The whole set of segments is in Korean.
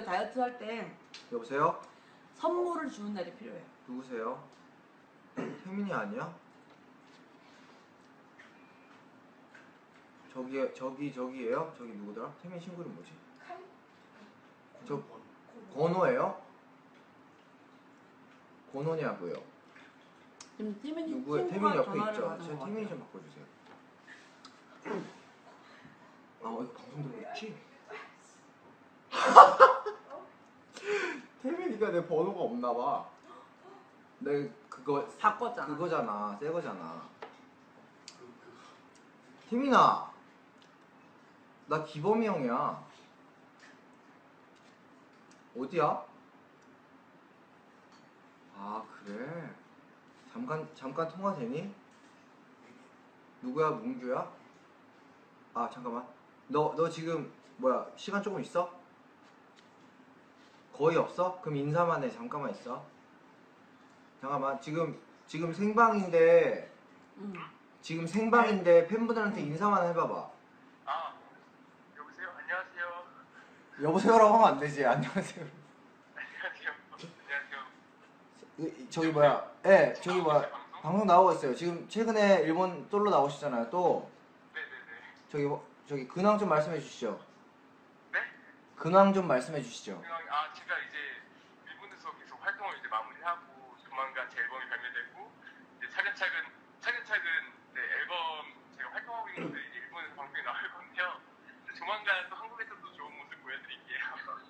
다이어트 할 때 여보세요? 선물을 주는 날이 필요해. 누구세요? 태민이 아니야? 저기예요? 저기 누구더라? 태민 친구 이름 뭐지? 저 건호예요? 건호냐고요? 지금 태민이 누구예요? 태민 친구가 옆에 전화를 있죠? 받은 제 것 태민이 같아요. 좀 바꿔주세요. 아 이거 방송 들고 있지? 태민이가 내 번호가 없나봐. 내 그거 바꿨잖아. 그거잖아, 새 거잖아. 태민아, 나 기범이 형이야. 어디야? 아 그래. 잠깐 통화 되니? 누구야? 문규야? 아 잠깐만. 너 지금 뭐야? 시간 조금 있어? 거의 없어? 그럼 인사만 해. 잠깐만 있어. 잠깐만. 지금 생방인데 응. 지금 생방인데 팬분들한테 인사만 해봐봐. 아, 여보세요? 안녕하세요. 여보세요라고 하면 안 되지. 안녕하세요. 안녕하세요. 안녕하세요. 저기 뭐야? 예, 저기 뭐야? 방송 나오고 있어요. 지금 최근에 일본 솔로 나오시잖아요. 또 네네네. 저기 근황 좀 말씀해 주시죠. 네? 근황 좀 말씀해 주시죠. 아, 제가 이제 일본에서 계속 활동을 이제 마무리하고 조만간 제 앨범이 발매되고 이제 차근차근 네, 앨범 제가 활동하고 있는데 이제 일본에서 방송이 나올 건데요. 조만간 또 한국에서도 좋은 모습 보여드릴게요.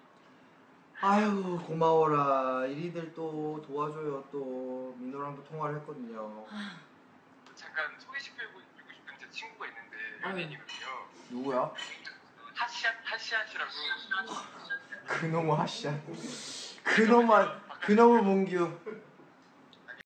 아유 고마워라. 이리들 또 도와줘요. 또 민호랑도 통화를 했거든요. 잠깐 소개시켜주고 싶은 제 친구가 있는데 연예인이거든요. 누구야? 하시안이라고. 그놈의 하시안. 그놈의 문규.